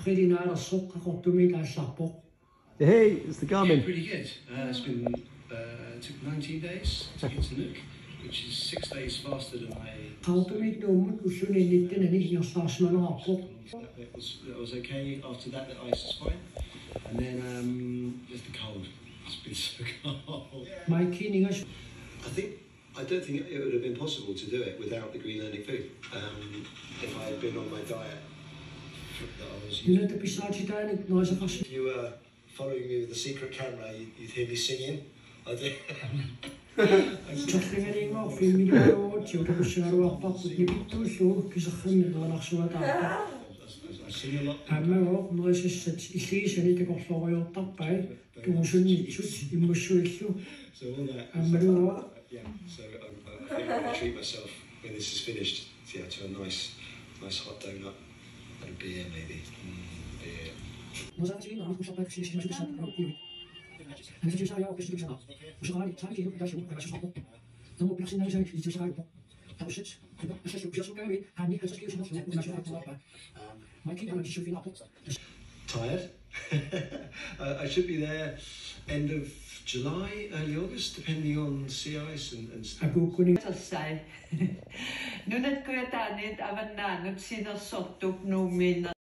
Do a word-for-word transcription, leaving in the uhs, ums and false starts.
Hey, it's the Garmin. Yeah, pretty good. Uh, it's been uh, it took nineteen days to get to Nook, which is six days faster than I. That was, that was okay. After that, the ice is fine, and then um, just the cold. It's been so cold. I think I don't think it would have been possible to do it without the Greenlandic food. Um, if I had been on my diet that I was using. If you were following me with the secret camera, you'd, you'd hear me singing. I think. I sing a lot. Yeah, so all that. Uh, yeah, so I, I think I'm going to treat myself when this is finished. Yeah, to a nice, nice hot donut and a beer maybe. Mm, beer. Tired? uh, I should be there end of July, early August, depending on sea ice and, and stuff. Nun at kuya tanit avan na nut sinasottuk numin